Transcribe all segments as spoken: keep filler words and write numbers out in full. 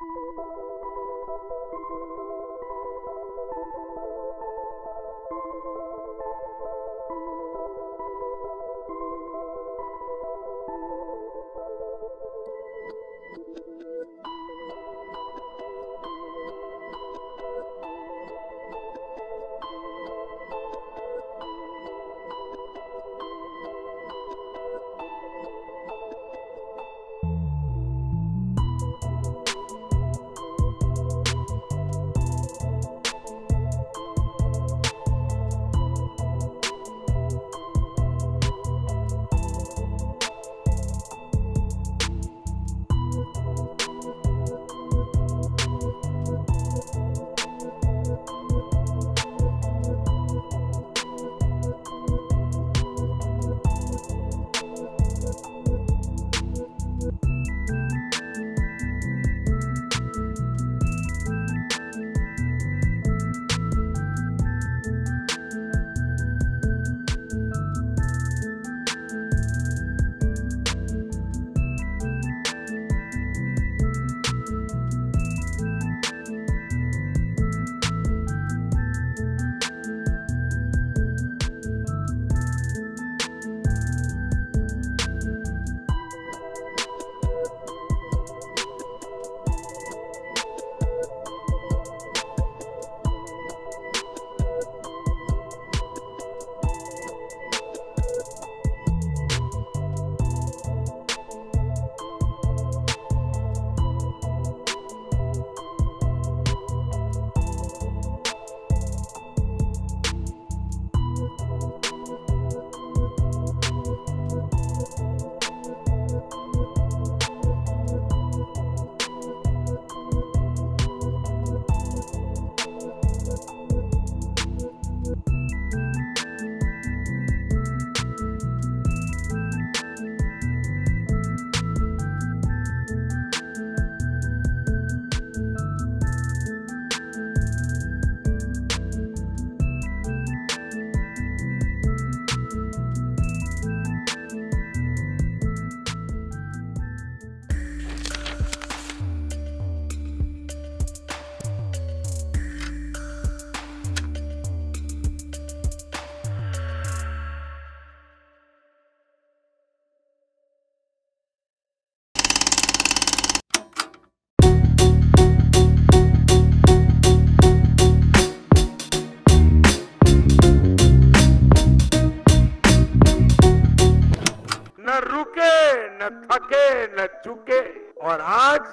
न थके न चुके और आज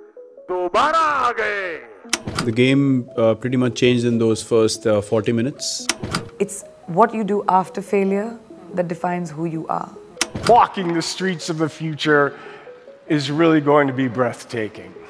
दोबारा आ गए. The game uh, pretty much changed in those first uh, forty minutes. It's what you do after failure that defines who you are. Walking the streets of the future is really going to be breathtaking.